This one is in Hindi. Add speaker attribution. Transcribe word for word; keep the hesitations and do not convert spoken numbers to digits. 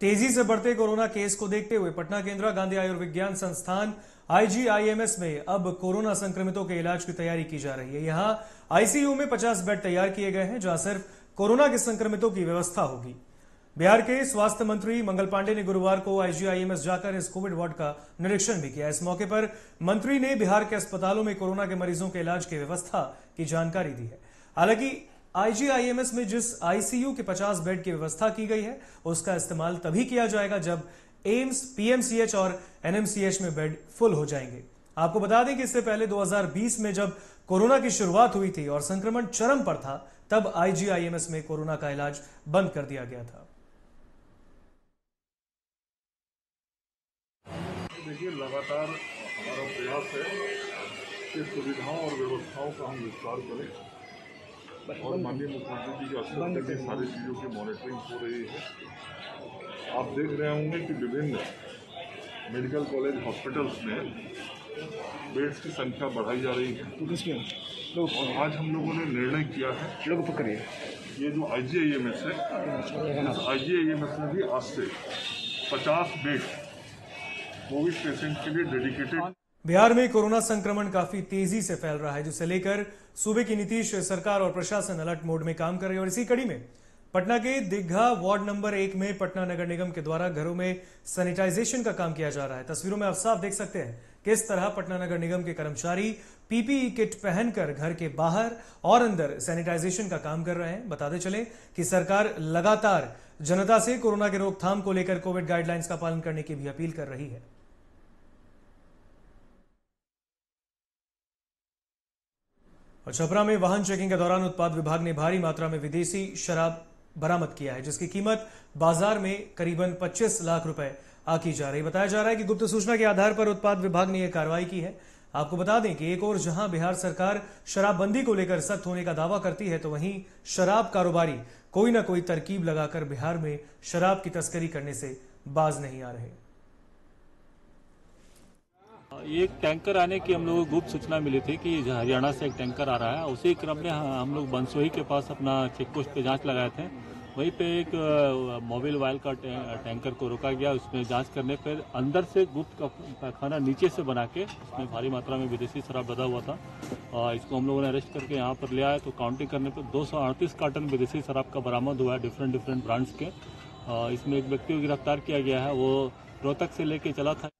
Speaker 1: तेजी से बढ़ते कोरोना केस को देखते हुए पटना के इंदिरा गांधी आयुर्विज्ञान संस्थान आईजीआईएमएस में अब कोरोना संक्रमितों के इलाज की तैयारी की जा रही है। यहां आईसीयू में पचास बेड तैयार किए गए हैं, जहां सिर्फ कोरोना के संक्रमितों की व्यवस्था होगी। बिहार के स्वास्थ्य मंत्री मंगल पांडे ने गुरुवार को आईजीआईएमएस जाकर इस कोविड वार्ड का निरीक्षण भी किया। इस मौके पर मंत्री ने बिहार के अस्पतालों में कोरोना के मरीजों के इलाज की व्यवस्था की जानकारी दी है। हालांकि आईजीआईएमएस में जिस आईसीयू के पचास बेड की व्यवस्था की गई है, उसका इस्तेमाल तभी किया जाएगा जब एम्स, पीएमसीएच और एनएमसीएच में बेड फुल हो जाएंगे। आपको बता दें कि इससे पहले दो हज़ार बीस में जब कोरोना की शुरुआत हुई थी और संक्रमण चरम पर था, तब आईजीआईएमएस में कोरोना का इलाज बंद कर दिया गया था।
Speaker 2: देखिए, लगातार हमारा प्रयास है कि सुविधाओं और व्यवस्थाओं का हम विस्तार करें और माननीय मुख्यमंत्री जी के अस्तर तक ये सारी चीज़ों की मॉनिटरिंग हो रही है। आप देख रहे होंगे कि विभिन्न मेडिकल कॉलेज हॉस्पिटल्स में बेड्स की संख्या बढ़ाई जा रही है और आज हम लोगों ने निर्णय किया है ये जो आईजीआईएमएस है, इस आईजीआईएमएस में भी आज से पचास बेड कोविड पेशेंट के लिए डेडिकेटेड।
Speaker 1: बिहार में कोरोना संक्रमण काफी तेजी से फैल रहा है, जिसे लेकर सूबे की नीतीश सरकार और प्रशासन अलर्ट मोड में काम कर रही है। और इसी कड़ी में पटना के दीघा वार्ड नंबर एक में पटना नगर निगम के द्वारा घरों में सैनिटाइजेशन का काम किया जा रहा है। तस्वीरों में आप साफ देख सकते हैं किस तरह पटना नगर निगम के कर्मचारी पीपीई किट पहनकर घर के बाहर और अंदर सैनिटाइजेशन का काम कर रहे हैं। बताते चले कि सरकार लगातार जनता से कोरोना के रोकथाम को लेकर कोविड गाइडलाइंस का पालन करने की भी अपील कर रही है। और छपरा में वाहन चेकिंग के दौरान उत्पाद विभाग ने भारी मात्रा में विदेशी शराब बरामद किया है, जिसकी कीमत बाजार में करीबन पच्चीस लाख रुपए आकी जा रही। बताया जा रहा है कि गुप्त सूचना के आधार पर उत्पाद विभाग ने यह कार्रवाई की है। आपको बता दें कि एक और जहां बिहार सरकार शराबबंदी को लेकर सख्त होने का दावा करती है, तो वहीं शराब कारोबारी कोई ना कोई तरकीब लगाकर बिहार में शराब की तस्करी करने से बाज नहीं आ रहे।
Speaker 3: एक टैंकर आने की हम लोगों को गुप्त सूचना मिली थी कि हरियाणा से एक टैंकर आ रहा है। उसी क्रम में हम लोग बंसोही के पास अपना चेक पोस्ट पे जांच लगाए थे। वहीं पे एक मोबिल वायल का टैंकर को रोका गया। उसमें जांच करने पर अंदर से गुप्त खाना नीचे से बना के उसमें भारी मात्रा में विदेशी शराब लदा हुआ था। और इसको हम लोगों ने अरेस्ट करके यहाँ पर ले आए तो काउंटिंग करने पर दो सौ अड़तीस कार्टन विदेशी शराब का बरामद हुआ है, डिफरेंट डिफरेंट ब्रांड्स के। इसमें एक व्यक्ति को गिरफ्तार किया गया है, वो रोहतक से लेके चला था।